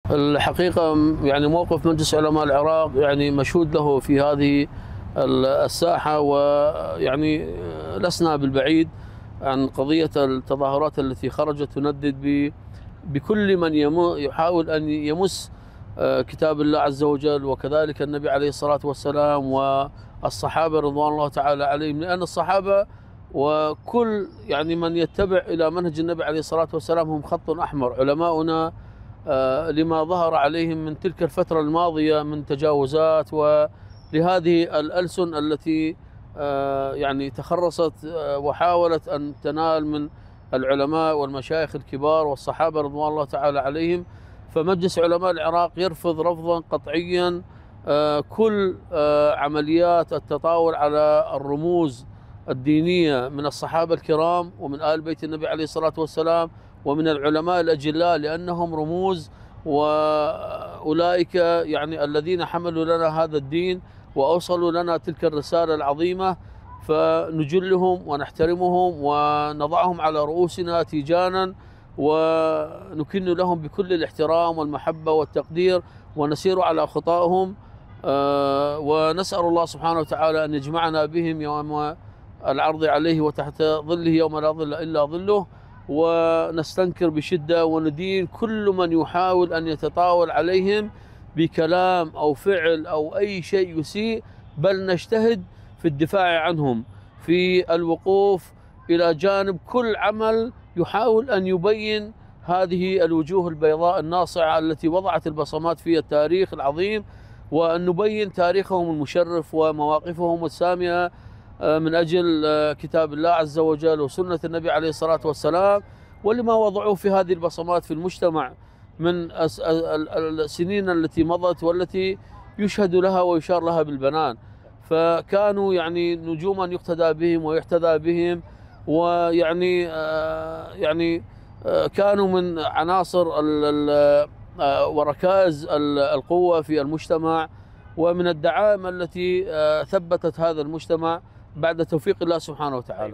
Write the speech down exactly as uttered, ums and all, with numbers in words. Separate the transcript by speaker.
Speaker 1: الحقيقة يعني موقف مجلس علماء العراق يعني مشهود له في هذه الساحة، ويعني لسنا بالبعيد عن قضية التظاهرات التي خرجت تندد بكل من يحاول أن يمس كتاب الله عز وجل، وكذلك النبي عليه الصلاة والسلام والصحابة رضوان الله تعالى عليهم، لأن الصحابة وكل يعني من يتبع إلى منهج النبي عليه الصلاة والسلام هم خط أحمر. علماؤنا لما ظهر عليهم من تلك الفترة الماضية من تجاوزات، ولهذه الألسن التي يعني تخرصت وحاولت أن تنال من العلماء والمشايخ الكبار والصحابة رضوان الله تعالى عليهم. فمجلس علماء العراق يرفض رفضا قطعيا كل عمليات التطاول على الرموز الدينية من الصحابة الكرام ومن آل بيت النبي عليه الصلاة والسلام ومن العلماء الأجلاء، لأنهم رموز، وأولئك يعني الذين حملوا لنا هذا الدين وأوصلوا لنا تلك الرسالة العظيمة، فنجلهم ونحترمهم ونضعهم على رؤوسنا تيجانا، ونكن لهم بكل الاحترام والمحبة والتقدير، ونسير على خطاهم، ونسأل الله سبحانه وتعالى أن يجمعنا بهم يوم العرض عليه وتحت ظله يوم لا ظل إلا ظله. ونستنكر بشدة وندين كل من يحاول أن يتطاول عليهم بكلام أو فعل أو أي شيء يسيء، بل نجتهد في الدفاع عنهم، في الوقوف إلى جانب كل عمل يحاول أن يبين هذه الوجوه البيضاء الناصعة التي وضعت البصمات في التاريخ العظيم، وأن نبين تاريخهم المشرف ومواقفهم السامية من أجل كتاب الله عز وجل وسنة النبي عليه الصلاة والسلام، ولما وضعوه في هذه البصمات في المجتمع من السنين التي مضت والتي يشهد لها ويشار لها بالبنان. فكانوا يعني نجوما يقتدى بهم ويحتذى بهم، ويعني يعني كانوا من عناصر وركائز القوة في المجتمع، ومن الدعائم التي ثبتت هذا المجتمع بعد توفيق الله سبحانه وتعالى.